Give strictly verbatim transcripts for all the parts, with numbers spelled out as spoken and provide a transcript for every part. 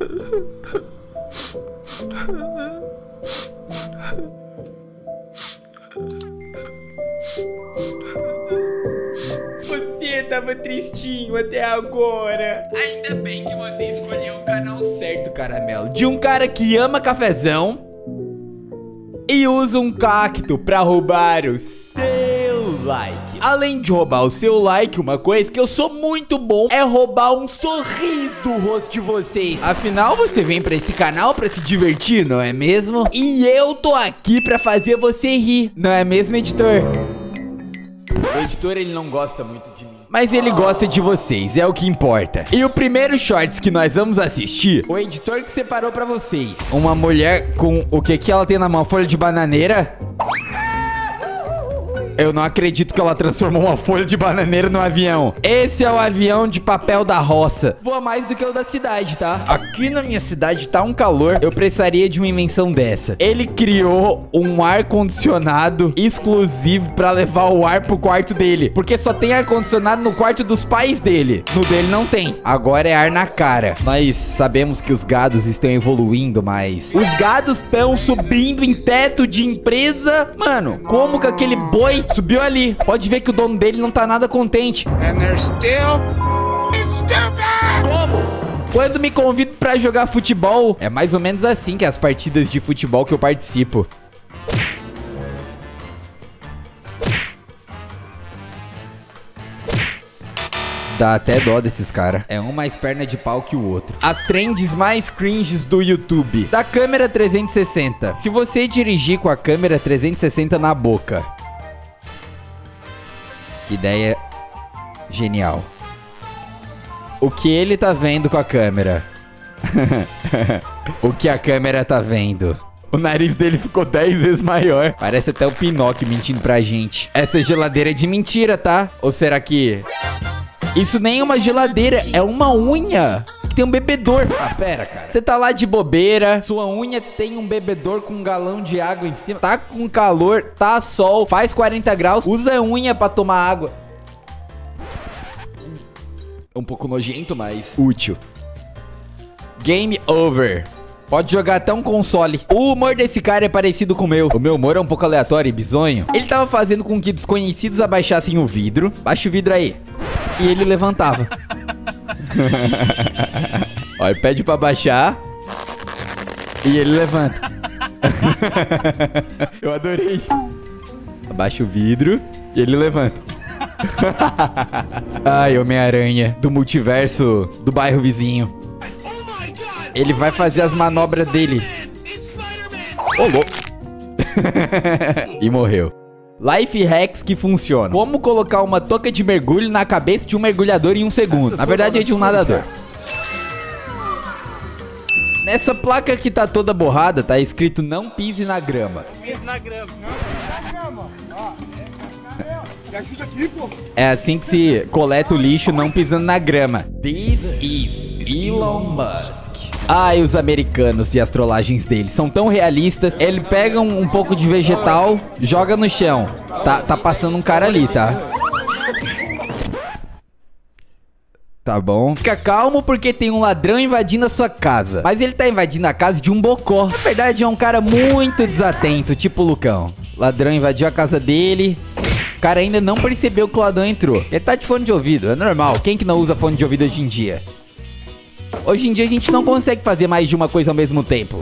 Você tava tristinho até agora. Ainda bem que você escolheu o canal certo, Caramelo. De um cara que ama cafezão e usa um cacto pra roubar o seu like. Além de roubar o seu like, uma coisa que eu sou muito bom é roubar um sorriso do rosto de vocês. Afinal, você vem pra esse canal pra se divertir, não é mesmo? E eu tô aqui pra fazer você rir, não é mesmo, editor? O editor, ele não gosta muito de mim, mas ele gosta de vocês, é o que importa. E o primeiro shorts que nós vamos assistir, o editor que separou pra vocês. Uma mulher com o que que ela tem na mão? Folha de bananeira? Eu não acredito que ela transformou uma folha de bananeira num avião. Esse é o avião de papel da roça. Voa mais do que o da cidade, tá? Aqui na minha cidade tá um calor. Eu precisaria de uma invenção dessa. Ele criou um ar-condicionado exclusivo pra levar o ar pro quarto dele. Porque só tem ar-condicionado no quarto dos pais dele. No dele não tem. Agora é ar na cara. Nós sabemos que os gados estão evoluindo, mas os gados estão subindo em teto de empresa. Mano, como que aquele boi subiu ali? Pode ver que o dono dele não tá nada contente. And they're still stupid! Como? Quando me convido pra jogar futebol, é mais ou menos assim que é as partidas de futebol que eu participo. Dá até dó desses caras. É um mais perna de pau que o outro. As trends mais cringes do YouTube. Da câmera trezentos e sessenta. Se você dirigir com a câmera trezentos e sessenta na boca. Que ideia genial. O que ele tá vendo com a câmera? O que a câmera tá vendo? O nariz dele ficou dez vezes maior. Parece até o Pinóquio mentindo pra gente. Essa geladeira é de mentira, tá? Ou será que... Isso nem é uma geladeira, é uma unha. Tem um bebedor. Ah, pera, cara. Você tá lá de bobeira, sua unha tem um bebedor com um galão de água em cima. Tá com calor, tá sol, faz quarenta graus. Usa a unha pra tomar água. Um pouco nojento, mas útil. Game over. Pode jogar até um console. O humor desse cara é parecido com o meu. O meu humor é um pouco aleatório e bizonho. Ele tava fazendo com que desconhecidos abaixassem o vidro. Baixa o vidro aí. E ele levantava. Ó, ele pede pra baixar. E ele levanta. Eu adorei. Abaixa o vidro. E ele levanta. Ai, Homem-Aranha do multiverso do bairro vizinho. Ele vai fazer as manobras dele. Ô, louco. E morreu. Life hacks que funcionam. Como colocar uma touca de mergulho na cabeça de um mergulhador em um segundo. Na verdade é de um nadador. Nessa placa que tá toda borrada, tá escrito não pise na grama. Pise na grama. Não pise na grama. Ó, me ajuda aqui, pô. É assim que se coleta o lixo, não pisando na grama. This is Elon Musk. Ai, os americanos e as trollagens deles são tão realistas. Ele pega um, um pouco de vegetal, joga no chão. Tá, tá passando um cara ali, tá? Tá bom. Fica calmo porque tem um ladrão invadindo a sua casa. Mas ele tá invadindo a casa de um bocó. Na verdade é um cara muito desatento, tipo o Lucão. Ladrão invadiu a casa dele. O cara ainda não percebeu que o ladrão entrou. Ele tá de fone de ouvido, é normal. Quem que não usa fone de ouvido hoje em dia? Hoje em dia a gente não consegue fazer mais de uma coisa ao mesmo tempo.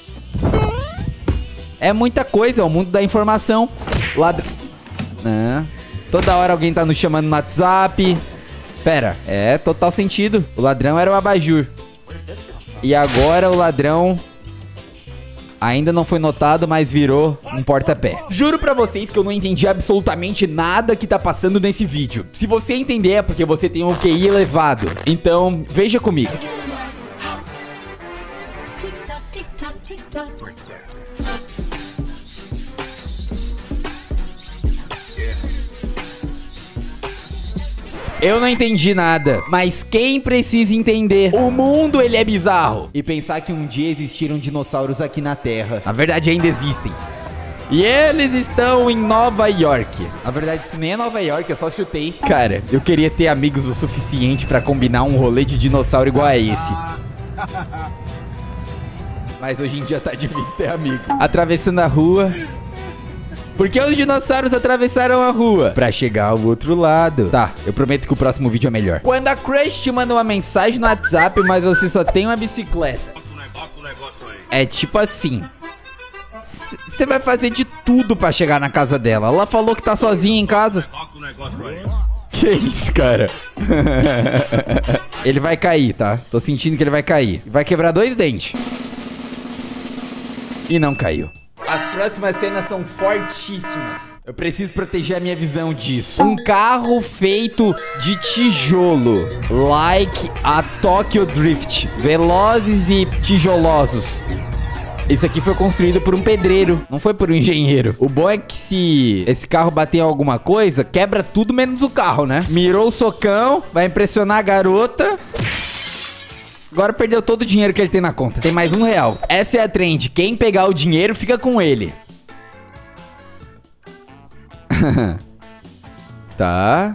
É muita coisa, é o mundo da informação. Ladrão... Ah, toda hora alguém tá nos chamando no WhatsApp. Pera, é total sentido. O ladrão era o abajur. E agora o ladrão... ainda não foi notado, mas virou um porta-pé. Juro pra vocês que eu não entendi absolutamente nada que tá passando nesse vídeo. Se você entender é porque você tem um Q I elevado. Então, veja comigo. Eu não entendi nada, mas quem precisa entender? O mundo, ele é bizarro. E pensar que um dia existiram dinossauros aqui na Terra. Na verdade, ainda existem. E eles estão em Nova York. Na verdade, isso nem é Nova York, eu só chutei. Cara, eu queria ter amigos o suficiente pra combinar um rolê de dinossauro igual a esse. Mas hoje em dia tá difícil ter amigo. Atravessando a rua. Por que os dinossauros atravessaram a rua? Pra chegar ao outro lado. Tá, eu prometo que o próximo vídeo é melhor. Quando a Crush te manda uma mensagem no WhatsApp, mas você só tem uma bicicleta. É tipo assim. Você vai fazer de tudo pra chegar na casa dela. Ela falou que tá sozinha em casa. Que isso, cara? Ele vai cair, tá? Tô sentindo que ele vai cair. Vai quebrar dois dentes. E não caiu. As próximas cenas são fortíssimas. Eu preciso proteger a minha visão disso. Um carro feito de tijolo. Like a Tokyo Drift. Velozes e tijolosos. Isso aqui foi construído por um pedreiro, não foi por um engenheiro. O bom é que se esse carro bater em alguma coisa, quebra tudo menos o carro, né? Mirou o socão, vai impressionar a garota. Agora perdeu todo o dinheiro que ele tem na conta. Tem mais um real. Essa é a trend. Quem pegar o dinheiro, fica com ele. Tá.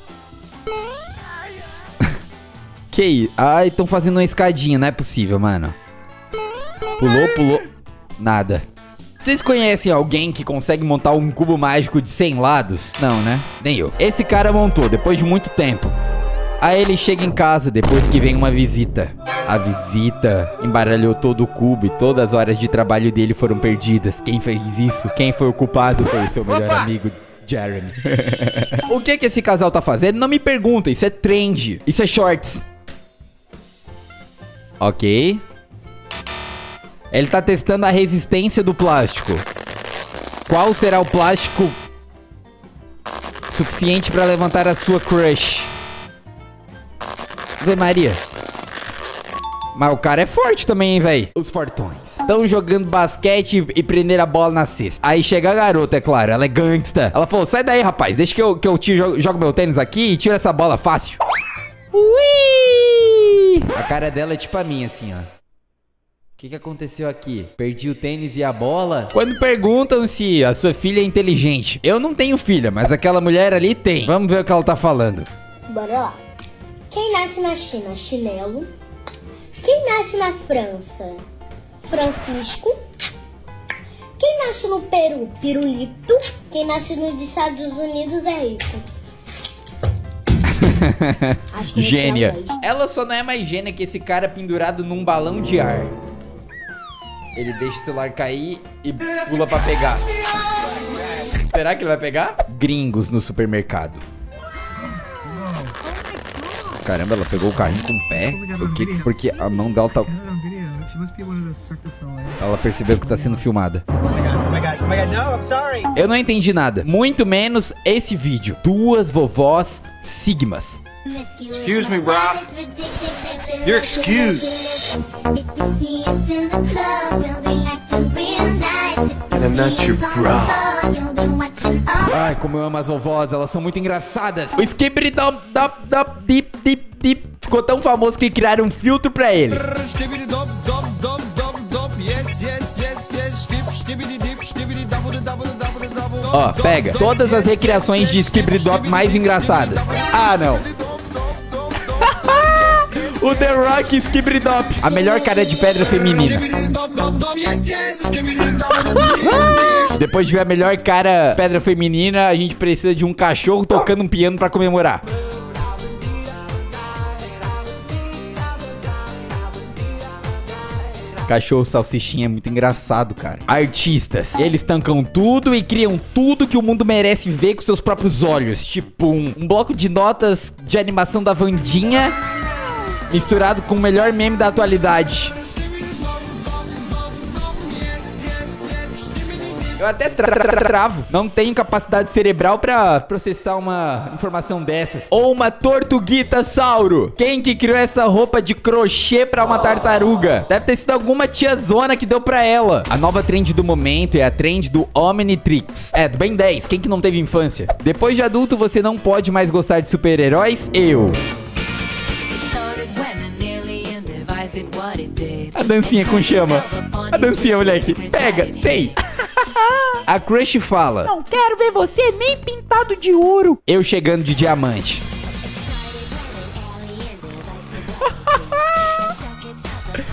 Que isso? Ai, estão fazendo uma escadinha. Não é possível, mano. Pulou, pulou. Nada. Vocês conhecem alguém que consegue montar um cubo mágico de cem lados? Não, né? Nem eu. Esse cara montou depois de muito tempo. Aí ele chega em casa depois que vem uma visita. A visita embaralhou todo o cubo e todas as horas de trabalho dele foram perdidas. Quem fez isso? Quem foi o culpado? Foi o seu melhor amigo, Jeremy. O que que esse casal tá fazendo? Não me pergunta. Isso é trend. Isso é shorts. Ok. Ele tá testando a resistência do plástico. Qual será o plástico suficiente pra levantar a sua crush? Vê, Maria. Mas o cara é forte também, hein, velho. Os fortões estão jogando basquete e prender a bola na cesta. Aí chega a garota, é claro. Ela é gangsta. Ela falou, sai daí, rapaz. Deixa que eu, que eu tiro, jogo, jogo meu tênis aqui e tiro essa bola fácil. Ui! A cara dela é tipo a minha, assim, ó. O que que aconteceu aqui? Perdi o tênis e a bola? Quando perguntam se a sua filha é inteligente. Eu não tenho filha, mas aquela mulher ali tem. Vamos ver o que ela tá falando. Bora lá. Quem nasce na China? Chinelo. Quem nasce na França? Francisco. Quem nasce no Peru? Pirulito. Quem nasce nos Estados Unidos é rico. Gênia. Ela só não é mais gênia que esse cara pendurado num balão de ar. Ele deixa o celular cair e pula pra pegar. Será que ele vai pegar? Gringos no supermercado. Caramba, ela pegou o carrinho com o pé. O que? Porque a mão dela tá... Ela percebeu que tá sendo filmada. Eu não entendi nada. Muito menos esse vídeo. Duas vovós sigmas. Excuse me, bro. You're excused. And I'm not your bro. Ai, como eu amo as vovós, elas são muito engraçadas. O Skibidi Dop Dop Dop Dip Dip Dip ficou tão famoso que criaram um filtro pra ele. Ó, pega todas as recriações de Skibidi Dop mais engraçadas. Ah, não. O The Rock Skibidi Dop. A melhor cara de pedra feminina. Depois de ver a melhor cara pedra feminina, a gente precisa de um cachorro tocando um piano pra comemorar. Cachorro salsichinha é muito engraçado, cara. Artistas, eles tancam tudo e criam tudo que o mundo merece ver com seus próprios olhos. Tipo um, um bloco de notas de animação da Wandinha misturado com o melhor meme da atualidade. Eu até tra tra tra travo. Não tenho capacidade cerebral pra processar uma informação dessas. Ou uma tortuguita sauro. Quem que criou essa roupa de crochê pra uma tartaruga? Deve ter sido alguma tiazona que deu pra ela. A nova trend do momento é a trend do Omnitrix. É, do Ben dez. Quem que não teve infância? Depois de adulto, você não pode mais gostar de super-heróis? Eu. A dancinha com chama. A dancinha, moleque. Pega, tem. A Crush fala: não quero ver você nem pintado de ouro. Eu chegando de diamante.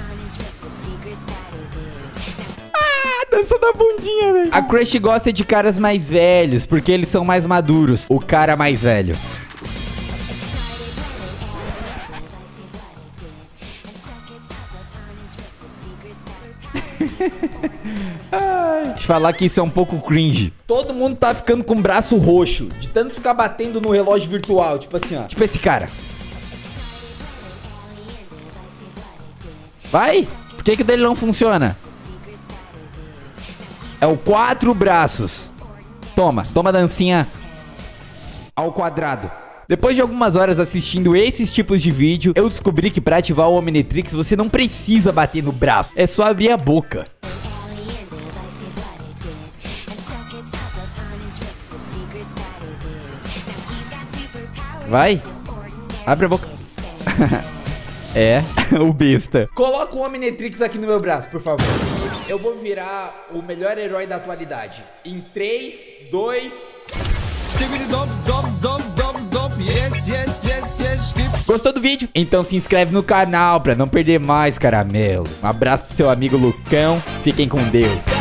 Ah, dança da bundinha, velho. A Crush gosta de caras mais velhos, porque eles são mais maduros. O cara mais velho. Ai, te falar que isso é um pouco cringe. Todo mundo tá ficando com o braço roxo de tanto ficar batendo no relógio virtual. Tipo assim, ó. Tipo esse cara. Vai? Por que que o dele não funciona? É o quatro braços. Toma, toma a dancinha ao quadrado. Depois de algumas horas assistindo esses tipos de vídeo, eu descobri que pra ativar o Omnitrix você não precisa bater no braço. É só abrir a boca. Vai. Abre a boca. É, o besta. Coloca o Omnitrix aqui no meu braço, por favor. Eu vou virar o melhor herói da atualidade. Em três, dois... Gostou do vídeo? Então se inscreve no canal pra não perder mais caramelo. Um abraço do seu amigo Lucão. Fiquem com Deus.